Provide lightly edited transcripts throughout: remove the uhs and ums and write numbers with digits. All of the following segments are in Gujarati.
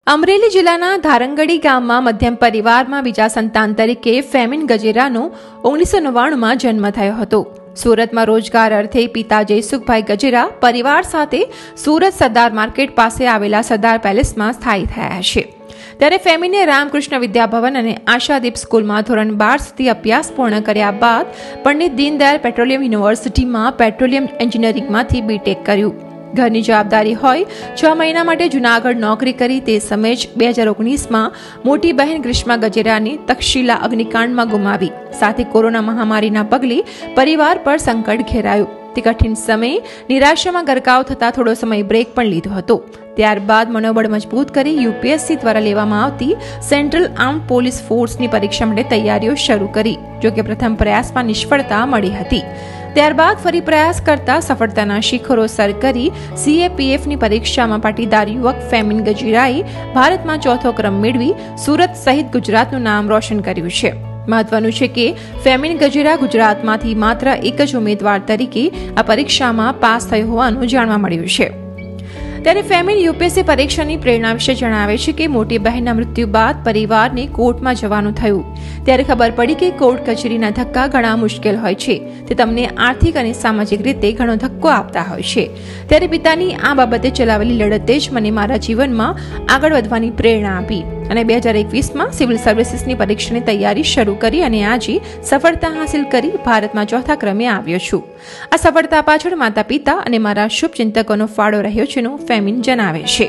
અમરેલી જિલ્લાના ધારંગડી ગામમાં મધ્યમ પરિવારમાં બીજા સંતાન તરીકે ફેમિન ગજેરાનો 1999માં જન્મ થયો હતો. સુરતમાં રોજગાર અર્થે પિતા જયસુખભાઈ ગજેરા પરિવાર સાથે સુરત સરદાર માર્કેટ પાસે આવેલા સરદાર પેલેસમાં સ્થાયી થયા છે. ત્યારે ફેમિને રામકૃષ્ણ વિદ્યાભવન અને આશાદીપ સ્કૂલમાં ધોરણ 12 સુધી અભ્યાસ પૂર્ણ કર્યા બાદ પંડિત દીનદયાળ પેટ્રોલિયમ યુનિવર્સિટીમાં પેટ્રોલિયમ એન્જિનિયરિંગમાંથી બીટેક કર્યું. ઘરની જવાબદારી હોય 6 મહિના માટે જૂનાગઢ નોકરી કરી તે સમયે જ 2019માં મોટી બહેન ગ્રીષ્મા ગજેરાની તક્ષશિલા અગ્નિકાંડમાં ગુમાવી. સાથે કોરોના મહામારીના પગલે પરિવાર પર સંકટ ઘેરાયું. તે કઠિન સમયે નિરાશામાં ગરકાવ થતા થોડો સમય બ્રેક પણ લીધો હતો. ત્યારબાદ મનોબળ મજબૂત કરી યુપીએસસી દ્વારા લેવામાં આવતી સેન્ટ્રલ આર્મ્ડ પોલીસ ફોર્સની પરીક્ષા માટે તૈયારીઓ શરૂ કરી. જોકે પ્રથમ પ્રયાસમાં નિષ્ફળતા મળી હતી. ત્યારબાદ ફરી પ્રયાસ કરતા સફળતાના શિખરો સર કરી સીએપીએફની પરીક્ષામાં પાટીદાર યુવક ફેમિન ગજેરાએ ભારતમાં 4થો ક્રમ મેળવી સુરત સહિત ગુજરાતનું નામ રોશન કર્યું છે. મહત્વનું છે કે ફેમિન ગજેરા ગુજરાતમાંથી માત્ર એક જ ઉમેદવાર તરીકે આ પરીક્ષામાં પાસ થયો હોવાનું જાણવા મળ્યું છે. ત્યારે ફેમિન યુપીએસસી પરીક્ષાની પ્રેરણા વિશે જણાવે છે કે મોટી બહેનના મૃત્યુ બાદ પરિવારને કોર્ટમાં જવાનું થયું. ત્યારે ખબર પડી કે કોર્ટ કચેરીના ધક્કા ઘણા મુશ્કેલ હોય છે. તે તમને આર્થિક અને સામાજિક રીતે ઘણો ધક્કો આપતા હોય છે. ત્યારે પિતાની આ બાબતે ચલાવેલી લડતે જ મને મારા જીવનમાં આગળ વધવાની પ્રેરણા આપી અને 2021માં સિવિલ સર્વિસીસની પરીક્ષાની તૈયારી શરૂ કરી અને આજે સફળતા હાંસિલ કરી ભારતમાં 4થા ક્રમે આવ્યો છું. આ સફળતા પાછળ માતા પિતા અને મારા શુભ ચિંતકોનો ફાળો રહ્યો છે નું ફેમિન જણાવે છે.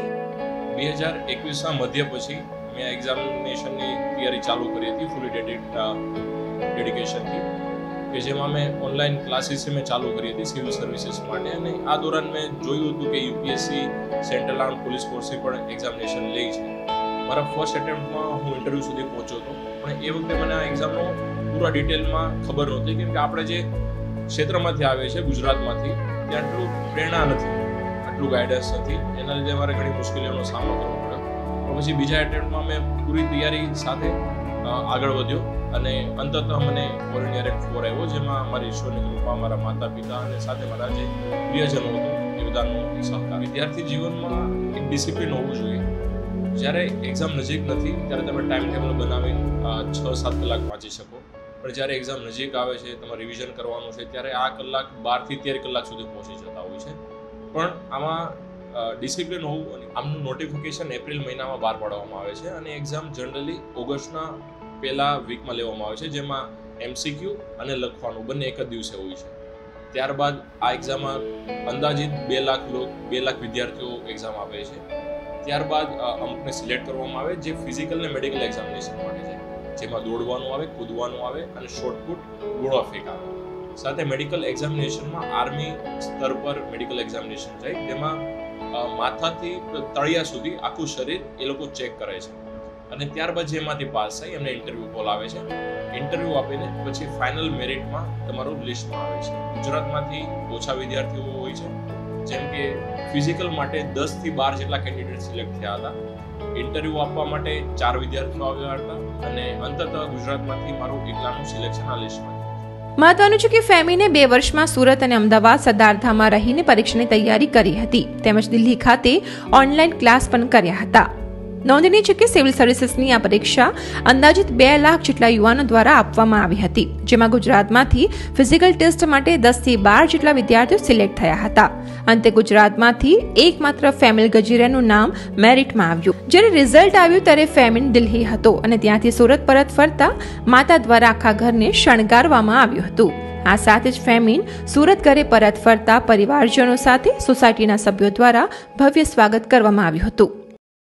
2021ના મધ્ય પછી મેં એક્ઝામિનેશનની તૈયારી ચાલુ કરી હતી ફૂલી ડેડિકેશનથી, કે જેમાં મેં ઓનલાઈન ક્લાસીસ મેં ચાલુ કરી હતી સિવિલ સર્વિસીસ માટે. અને આ દોરાન મેં જોયું હતું કે યુપીએસસી સેન્ટ્રલ આર્મ્ડ પોલીસ ફોર્સની પણ એક્ઝામિનેશન લે છે. મારા ફર્સ્ટ એટેમ્પ્ટમાં હું ઇન્ટરવ્યૂ સુધી પહોંચ્યો હતો, પણ એ વખતે મને આ એક્ઝામનો પૂરા ડિટેલમાં ખબર નહોતી, કેમ કે આપણે જે ક્ષેત્રમાંથી આવે છે ગુજરાતમાંથી ત્યાં આટલું પ્રેરણા નથી, આટલું ગાઈડન્સ નથી. એના લીધે મારે ઘણી મુશ્કેલીઓનો સામનો કરવો પડ્યો. પણ પછી બીજા એટેમ્પ્ટમાં મેં પૂરી તૈયારી સાથે આગળ વધ્યો અને અંતતઃ મને ઓલ ઇન્ડિયા રેન્ક 4 આવ્યો, જેમાં મારી ઈશ્વરની કૃપા, મારા માતા પિતા અને સાથે મારા જે પ્રિયજનો હતો એ બધાનો સહકાર. વિદ્યાર્થી જીવનમાં એક ડિસિપ્લિન હોવું જોઈએ. જ્યારે એક્ઝામ નજીક નથી ત્યારે તમે ટાઈમ ટેબલ બનાવીને 6-7 કલાક વાંચી શકો, પણ જ્યારે એક્ઝામ નજીક આવે છે, તમારે રિવિઝન કરવાનું છે, ત્યારે આ કલાક 12 થી 13 કલાક સુધી પહોંચી જતા હોય છે. પણ આમાં ડિસિપ્લિન હોવું, અને આમનું નોટિફિકેશન એપ્રિલ મહિનામાં બહાર પાડવામાં આવે છે અને એક્ઝામ જનરલી ઓગસ્ટના પહેલા વીકમાં લેવામાં આવે છે, જેમાં એમસીક્યુ અને લખવાનું બંને એક જ દિવસે હોય છે. ત્યારબાદ આ એક્ઝામમાં અંદાજિત 2 લાખ વિદ્યાર્થીઓ એક્ઝામ આપે છે. ત્યારબાદ અમુકને સિલેક્ટ કરવામાં આવે જે ફિઝિકલ અને મેડિકલ એક્ઝામિનેશન માટે છે, જેમાં દોડવાનું આવે, કૂદવાનું આવે અને શોર્ટપુટ ગોળા ફેંકાવાનું. સાથે મેડિકલ એક્ઝામિનેશનમાં આર્મી સ્તર પર મેડિકલ એક્ઝામિનેશન જાય, જેમાં માથાથી તળિયા સુધી આખું શરીર એ લોકો ચેક કરે છે. અને ત્યારબાદ જેમાંથી પાસ થાય એમને ઇન્ટરવ્યૂ કોલ આવે છે. ઇન્ટરવ્યૂ આપીને પછી ફાઇનલ મેરિટમાં તમારું લિસ્ટમાં આવે છે. ગુજરાતમાંથી ઓછા વિદ્યાર્થીઓ હોય છે, જેમ કે ફિઝિકલ માટે 10 થી 12 જેટલા કેન્ડિડેટ સિલેક્ટ થયા હતા. ઇન્ટરવ્યૂ આપવા માટે 4 વિદ્યાર્થીઓ આવ્યા હતા અને અંતતઃ ગુજરાતમાંથી મારું એકલાનું સિલેક્શન આ લિસ્ટમાં. મહત્વનું છે કે ફેમિને 2 વર્ષમાં સુરત અને અમદાવાદ સરદારધામમાં રહીને પરીક્ષાની તૈયારી કરી હતી, તેમજ દિલ્હી ખાતે ઓનલાઈન ક્લાસ પણ કર્યા હતા. નોંધનીય છે કે સિવિલ સર્વિસીસની આ પરીક્ષા અંદાજિત 2 લાખ જેટલા યુવાનો દ્વારા આપવામાં આવી હતી, જેમાં ગુજરાતમાંથી ફિઝિકલ ટેસ્ટ માટે 10 થી 12 જેટલા વિદ્યાર્થીઓ સિલેક્ટ થયા હતા. અંતે ગુજરાતમાંથી એકમાત્ર ફેમિન ગજેરાનું નામ મેરિટમાં આવ્યું. જ્યારે રિઝલ્ટ આવ્યું ત્યારે ફેમિન દિલ્હી હતો અને ત્યાંથી સુરત પરત ફરતા માતા દ્વારા આખા ઘરને શણગારવામાં આવ્યું હતું. આ સાથે જ ફેમિન સુરત ઘરે પરત ફરતા પરિવારજનો સાથે સોસાયટીના સભ્યો દ્વારા ભવ્ય સ્વાગત કરવામાં આવ્યું હતું.